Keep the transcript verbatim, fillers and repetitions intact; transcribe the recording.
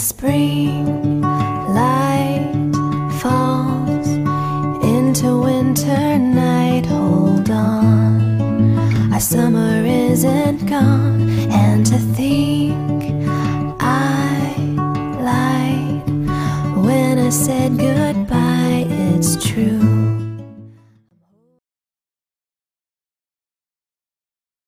spring light falls into winter night. Hold on, our summer isn't gone.